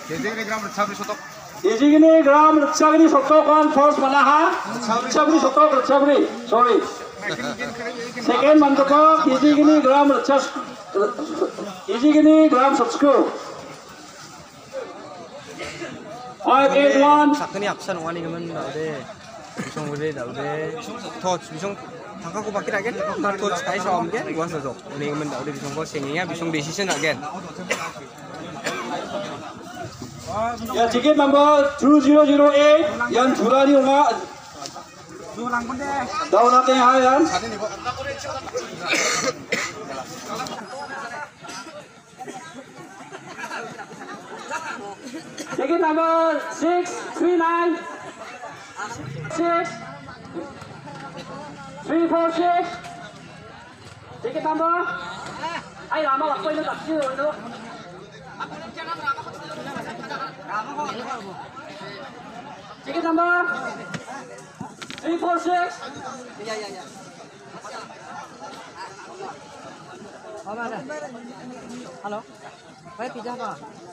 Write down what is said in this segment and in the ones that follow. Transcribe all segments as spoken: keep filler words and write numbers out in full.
Yejigini gram Ritsagini sotok. Yejigini gram Ritsagini sotok on first Malaha. Ritsagini sotok Ritsagini. Sorry. Second Mandoko. Yejigini gram Ritsag. Yejigini gram Subsku. Five eight one. 사건이 앞선 원이면 나오대. 비송으로 나오대. 토치 비송 당하고 받긴 하겠. 난 토치 다이서 엄게 원서죠. 오늘은 나오대 비송거 생이야 비송 decision again. Ya, ticket number two zero zero eight yang Jurani Unga. Daun natin ha yan. Ticket number six three nine six three four six. Ticket number. Ai lama waktu ini tak sih itu. Ticket number three four six. Ya ya ya. Halo. Baik pijah Pak.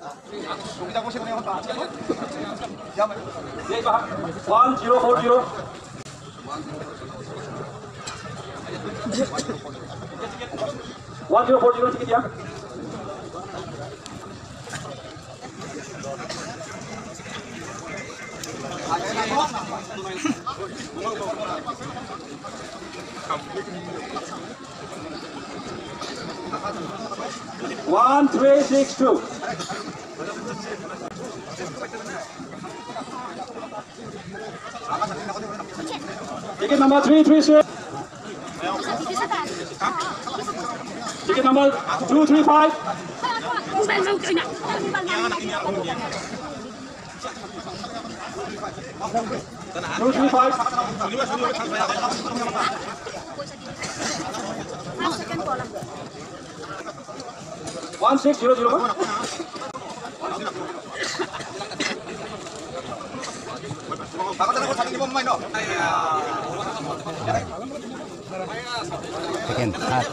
One zero four zero. One zero four zero ticket ya. One three six two. Ticket number three three six. Ticket number two three five. Two three five. One six zero zero. Again, hard.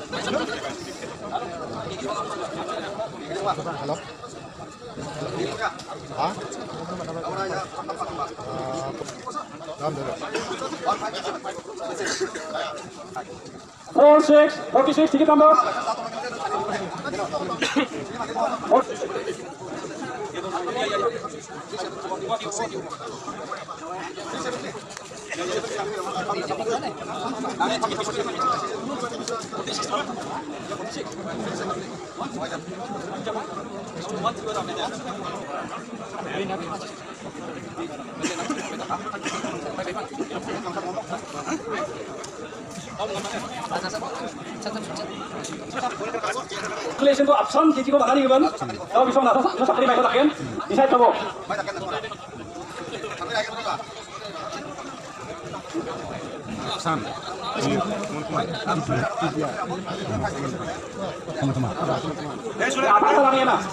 Halo. Hah? Four six forty six ticket number. Kalkulasi itu absen, jadi kau makan ini kan? Kalau bisa nggak, bisa sakit baik sakit, bisa itu bu. Absen. Teman-teman. Apa salahnya nak?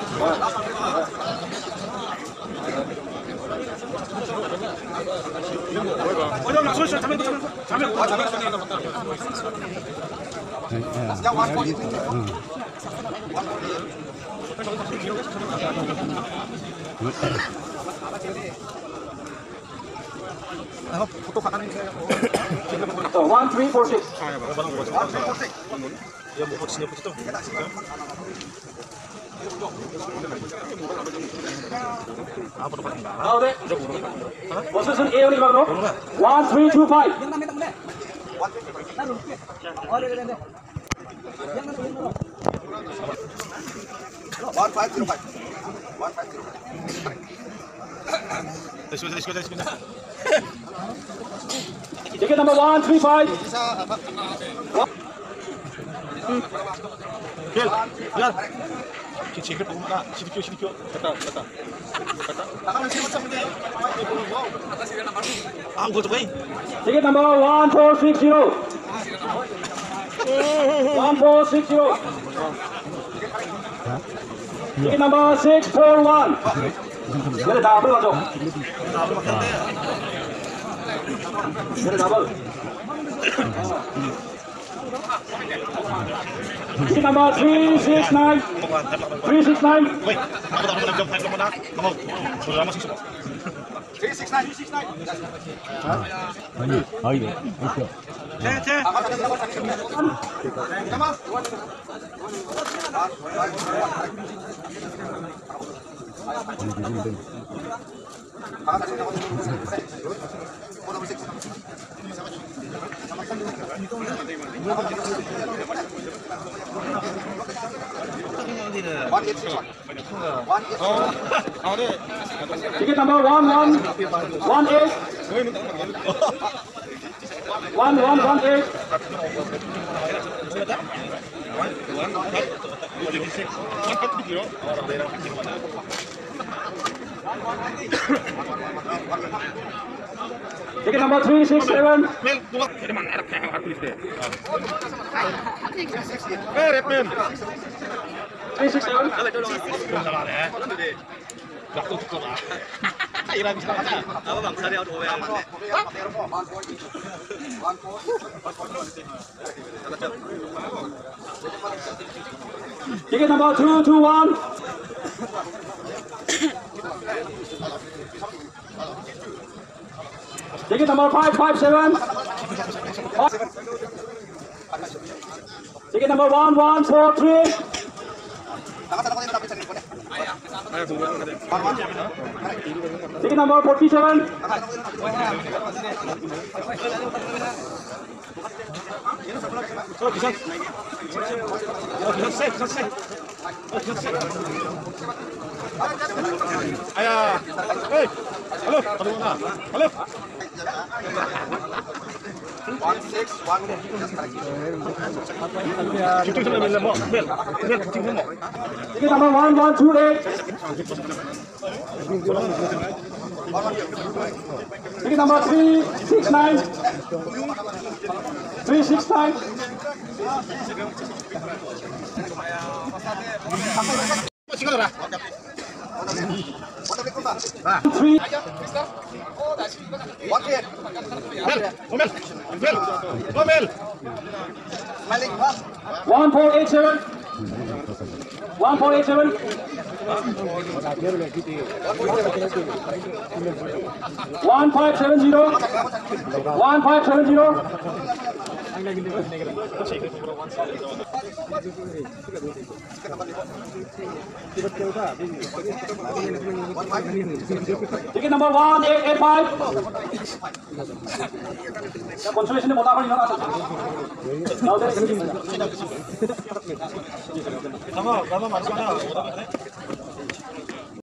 One three four six. Oh, deh. Posisi A ini bang, no? One three two five. One five zero five. One five zero five. Ticket number one three five. Gel, gel. Cikir pembuka, sedikit sedikit. Kata, kata. Ah, gua tuh Ticket number one four six zero. One four six zero. Ticket number six four one. Jadi double masuk. Jadi double. Ticket number three six nine. three six nine. Wait, kamu tak pernah jawab kamu nak? Kamu sudah lama sih semua. three six nine, three six nine. 어이, 어이, Come on. One eight six one. One eight six one. Ah, deh. Ticket number one one one eight. One one one eight. Ticket number three six seven. Mel, buka. Dari mana ada kayak aku lihat. Eh, Redman. three six seven. Salah deh. Waktu itu lah. Ira bisa aja. Apa bang? Saya ada dua yang mana? Ticket number two two one. Ticket number five five seven. Ticket number one one four three. Ticket number forty seven. Oh, bisa. Oh, bisa save, bisa save. Oh, bisa save. Ayah. Hey. Halo, halo mana? Halo. One six one. Cuci sana Mel, Mel. Mel, Mel cuci sana. Ticket number one one two eight. Ticket number three six nine. three six nine. Tinggal dah. three. One eight. Mel, oh Mel. Mel. Oh Mel. Smiling pass. one four eight seven. one four eight seven. one five seven zero. one five seven zero. Ticket number one eight eight five. 건축하시는 못 나가는 거 Kamu, kamu masuk mana?